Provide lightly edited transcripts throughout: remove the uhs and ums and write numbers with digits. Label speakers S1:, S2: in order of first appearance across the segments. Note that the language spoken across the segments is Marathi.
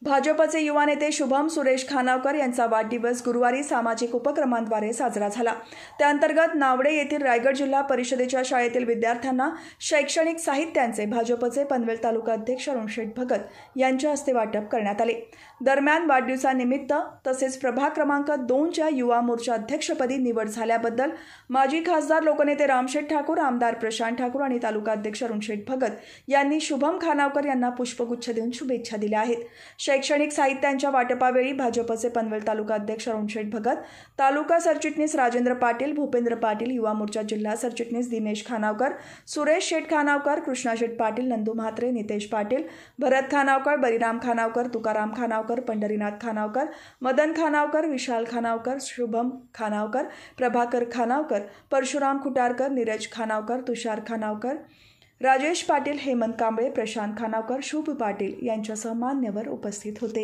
S1: भाजपचे युवा नेते शुभम सुरेश खानावकर यांचा वाढदिवस गुरुवारी सामाजिक उपक्रमांद्वारे साजरा झाला। त्याअंतर्गत नावडे येथील रायगड जिल्हा परिषदेच्या शाळेतील विद्यार्थ्यांना शैक्षणिक साहित्यांचे भाजपचे पनवेल तालुका अध्यक्ष अरुणशेठ भगत यांच्या हस्ते वाटप करण्यात आले। दरम्यान वाढदिवसानिमित्त तसेच प्रभाग क्रमांक 2च्या युवा मोर्चा अध्यक्षपदी निवड झाल्याबद्दल माजी खासदार लोकनेते रामशेठ ठाकूर, आमदार प्रशांत ठाकूर आणि तालुका अध्यक्ष अरुणशेठ भगत यांनी शुभम खानावकर यांना पुष्पगुच्छ देऊन शुभेच्छा दिल्या आहेत। शैक्षणिक साहित्यांच्या वाटपावेळी भाजपचे पनवेल तालुका अध्यक्ष अरुणशेठ भगत, तालुका सरचिटणीस राजेंद्र पाटील, भूपेंद्र पाटील, युवा मोर्चा जिल्हा सरचिटणीस दिनेश खानावकर, सुरेश शेठ खानावकर, कृष्णा शेठ पाटील, नंदू म्हात्रे, नितेश पाटील, भरत खानावकर, बलिराम खानावकर, तुकाराम खानावकर, पंढरीनाथ खानावकर, मदन खानावकर, विशाल खानावकर, शुभम खानावकर, प्रभाकर खानावकर, परशुराम खुटारकर, नीरज खानावकर, तुषार खानावकर, राजेश पाटील, हेमंत कांबळे, प्रशांत खानावकर, शुभ पाटील यांच्यासह मान्यवर उपस्थित होते।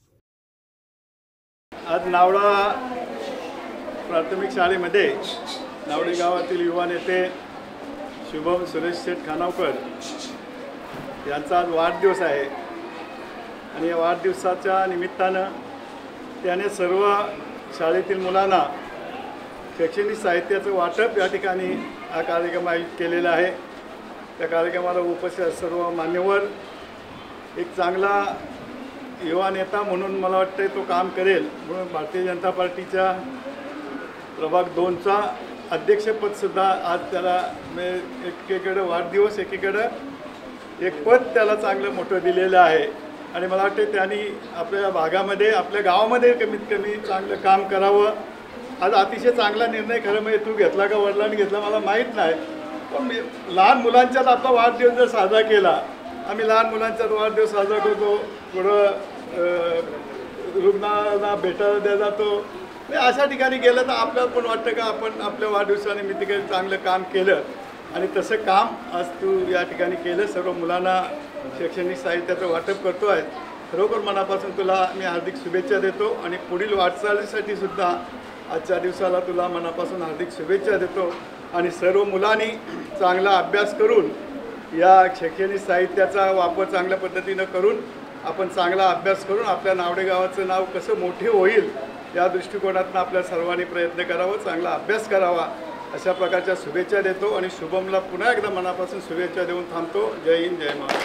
S2: आज नावडा प्राथमिक शाळेमध्ये नावडे गावातील युवा नेते शुभम सुरेश शेठ खानावकर यांचा आज वाढदिवस आहे आणि या वाढदिवसाच्या निमित्तानं त्याने सर्व शाळेतील मुलांना शैक्षणिक साहित्याचं वाटप या ठिकाणी हा कार्यक्रम आयोजित केलेला आहे। त्या कार्यक्रमाला उपस्थित सर्व मान्यवर, एक चांगला युवा नेता म्हणून मला वाटते तो काम करेल म्हणून भारतीय जनता पार्टीच्या प्रभाग 2चा अध्यक्षपदसुद्धा आज त्याला एकीकडे वाढदिवस, एकीकडे एक पद त्याला चांगलं मोठं दिलेलं आहे आणि मला वाटते त्यांनी आपल्या भागामध्ये, आपल्या गावामध्ये कमीत कमी चांगलं काम करावं। आज अतिशय चांगला निर्णय खरं म्हणजे तू घेतला का वडिलांनी घेतला मला माहीत नाही, पण लहान मुलांच्यात आपला वाढदिवस जर साजरा केला, आम्ही लहान मुलांच्यात वाढदिवस साजरा करतो, पुढं रुग्णांना भेटायला द्या जातो, अशा ठिकाणी गेलं तर आपल्याला पण वाटतं का आपण आपल्या वाढदिवसानिमित्त काही चांगलं काम केलं आणि तसं काम आज तू या ठिकाणी केलं। सर्व मुलांना शैक्षणिक साहित्याचं वाटप करतो आहे, खरोखर मनापासून तुला मी हार्दिक शुभेच्छा देतो आणि पुढील वाटचालीसाठी सुद्धा आजच्या दिवसाला तुला मनापासून हार्दिक शुभेच्छा देतो आणि सर्व मुलांनी चांगला अभ्यास करून या शैक्षणिक साहित्याचा वापर चांगल्या पद्धतीनं करून आपण चांगला अभ्यास करून आपल्या नावडे गावाचं नाव कसं मोठे होईल या दृष्टिकोनातून आपल्या सर्वांनी प्रयत्न करावा, चांगला अभ्यास करावा अशा प्रकारच्या शुभेच्छा देतो आणि शुभमला पुन्हा एकदा मनापासून शुभेच्छा देऊन थांबतो। जय हिंद, जय महाराष्ट्र।